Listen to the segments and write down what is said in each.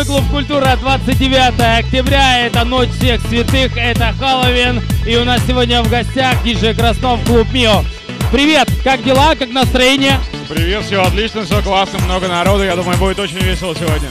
Клуб Культура, 29 октября, это Ночь всех святых, это Хэллоуин. И у нас сегодня в гостях диджей Краснов, Клуб Мио. Привет, как дела, как настроение? Привет, все отлично, все классно, много народу, я думаю, будет очень весело сегодня.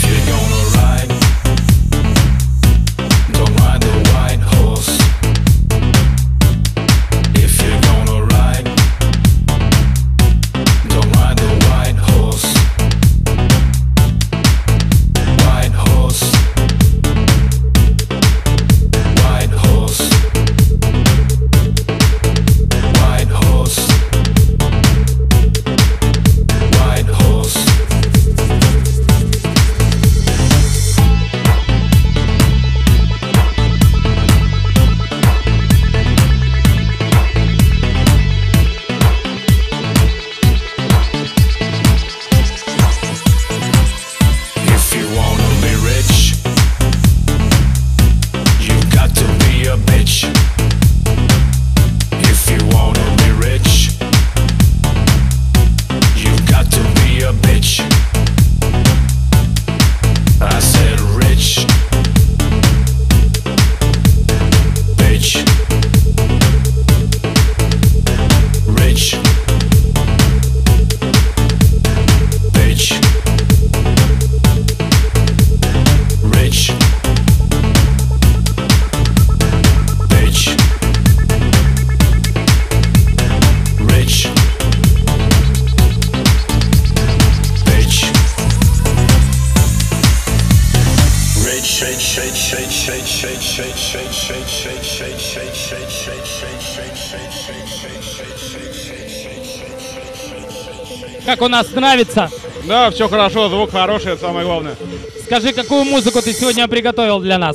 Как у нас нравится? Да, все хорошо, звук хороший, это самое главное. Скажи, какую музыку ты сегодня приготовил для нас?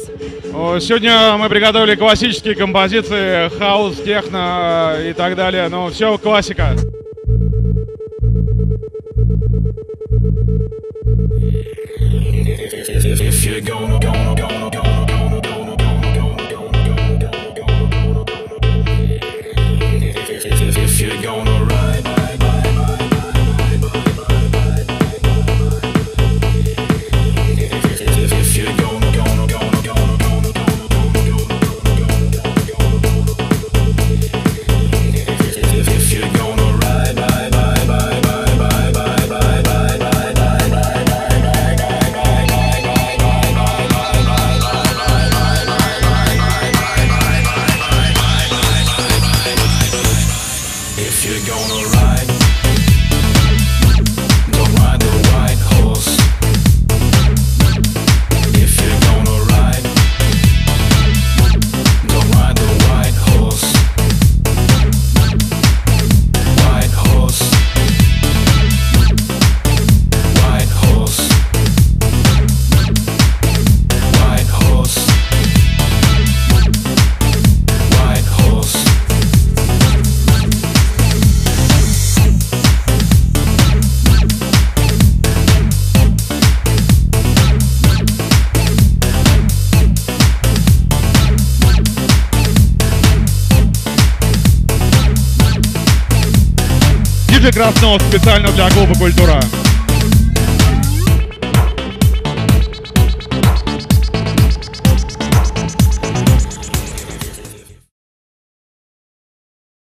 Сегодня мы приготовили классические композиции, хаус, техно и так далее, но все классика. Диджей Краснов специально для Клуба Культура.